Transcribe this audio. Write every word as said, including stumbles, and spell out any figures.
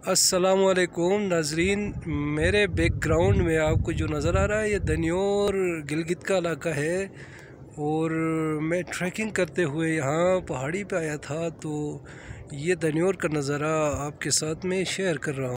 अस्सलामुअलैकुम नाजरीन, मेरे बैकग्राउंड में आपको जो नज़र आ रहा है ये दन्योर गिलगित का इलाका है। और मैं ट्रैकिंग करते हुए यहाँ पहाड़ी पे आया था, तो ये दन्योर का नज़ारा आपके साथ में शेयर कर रहा हूँ।